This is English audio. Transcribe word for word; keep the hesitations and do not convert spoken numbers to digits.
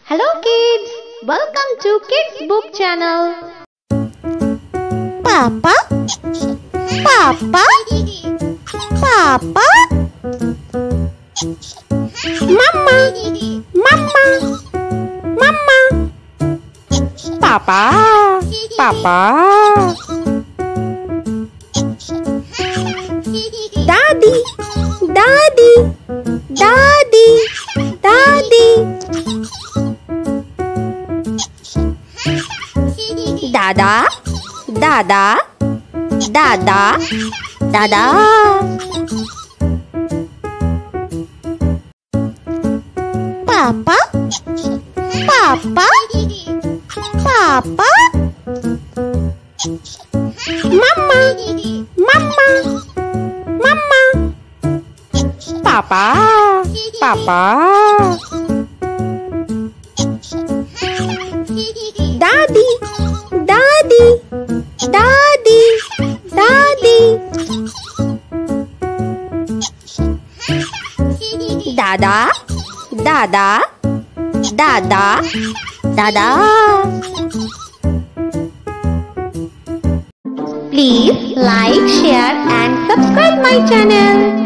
Hello kids, welcome to Kids Book Channel. Papa, Papa, Papa, Mama, Mama, Mama, Papa, Papa, Daddy, Daddy, Daddy, Daddy, Dada, Dada, Dada, Dada. Papa, Papa, Papa, Mama, Mama, Mama, Papa, Papa, Daddy, Daddy, Daddy, Daddy, Dada, Dada, Dada, Dada. Please like, share and subscribe my channel.